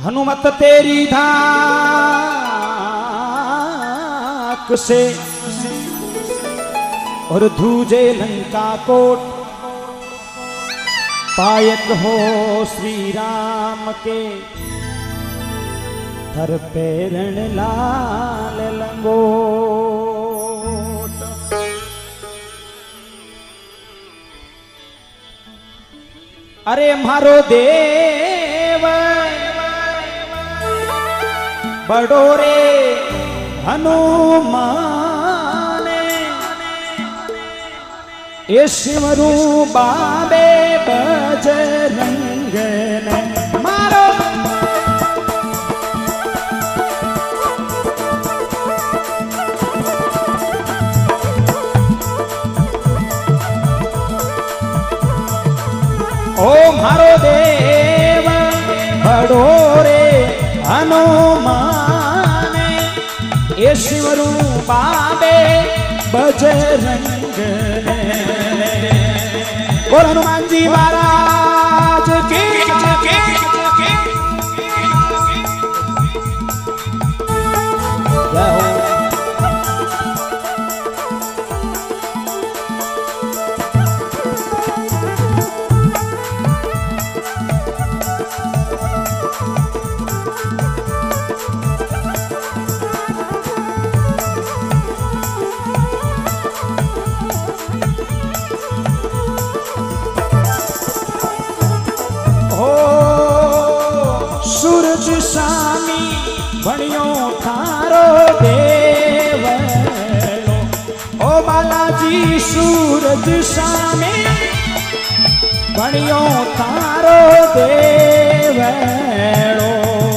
हनुमत तेरी धाक से और धूजे लंका कोट, पायक हो श्री राम के थर पेरण लाल लंगोट। अरे मारो देव बड़ो रे हनुमान, ये शिवरू बाबे बजरंग ने मारो। ओ मारो देव बड़ो रे हनुमान, ये शिवरू बाबे बजरंग ने। बोल हनुमान जी महाराज की। सूरज सामी बनियो थारो देवलो, ओ बालाजी सूरज सामी बनियो थारो देवलो।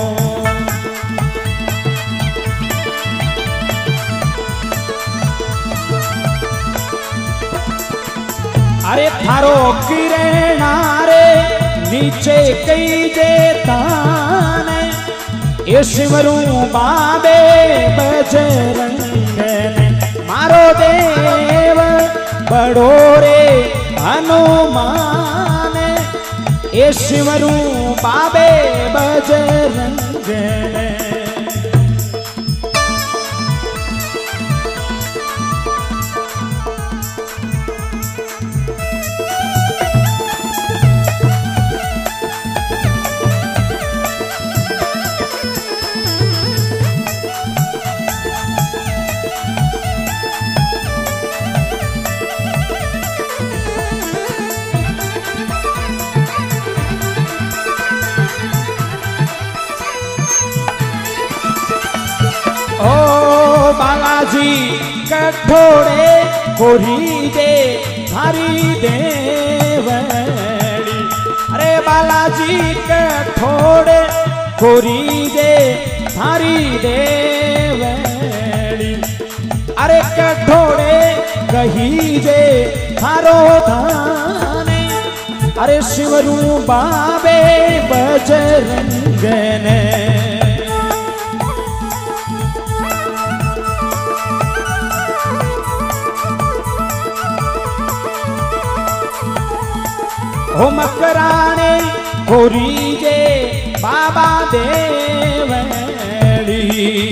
अरे थारो किरणा रे नीचे कई जेतान, ये शिवरू बाबे बजरंग ने। मारो देव बड़ो रे हनुमान, ये शिवरू बाबे बजरंग ने। ओ बालाजी कठोरे कोरी दे थारी देवड़ी। अरे बालाजी कठोरे कोरी दे थारी देवड़ी। अरे कठोरे कही जे थारो धाने, अरे शिवरू बाबे बजरंग ने। हो मकराने होरी जे बाबा देवड़ी।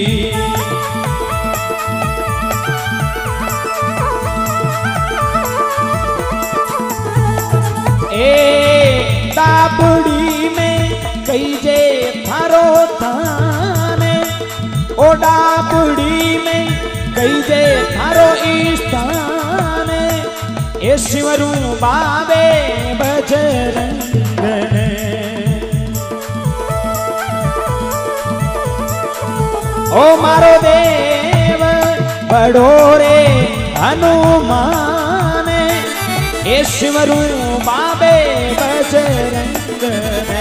ए दाबड़ी में कई जे थारो थाने, ओ दाबड़ी में कई जे थारो स्थान, ये शिवरू बाबे बजरंग ने। ओ मारो देव बड़ो रे हनुमान, ये शिवरू बाबे बजरंग ने।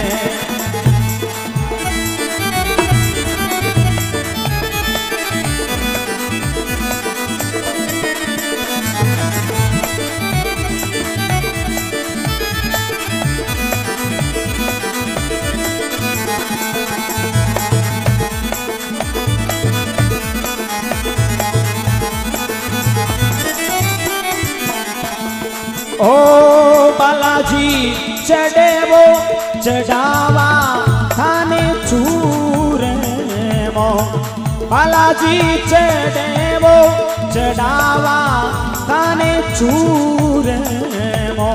ओ बालाजी चढ़े वो चढ़ावा थाने चूरे मो बालाजी चढ़ेवो चढ़ावा ताने चूरे मो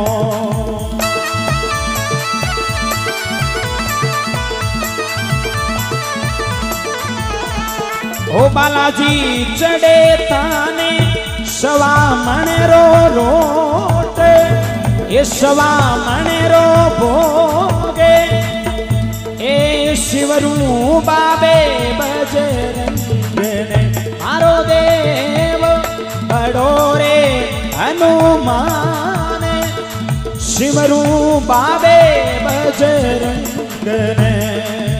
ओ बालाजी चढ़े ताने सवा मणेरो रोट ये सवा मणेरो भोगे ए शिवरू बाबे बजरंग ने मारो देव बड़ो रे हनुमान शिवरू बाबे बजरंग ने